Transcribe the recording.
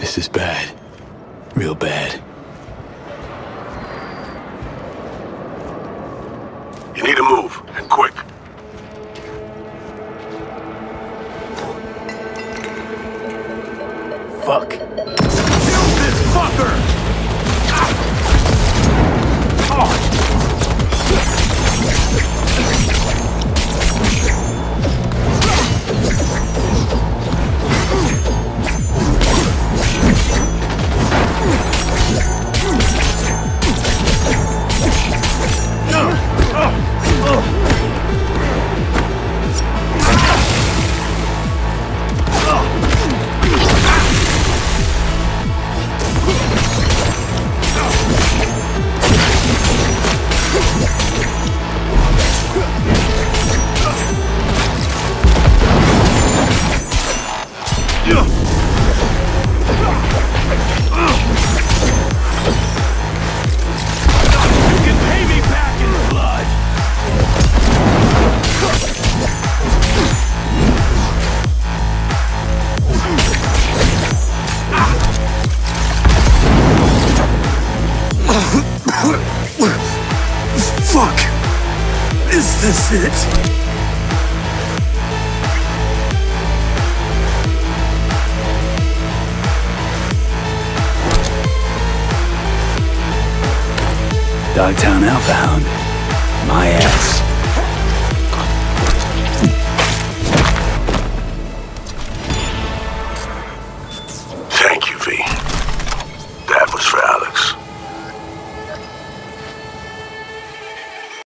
This is bad. Real bad. You need to move, and quick. Fuck. Kill this fucker! Fuck! Is this it? Dogtown Alpha Hound. My ass.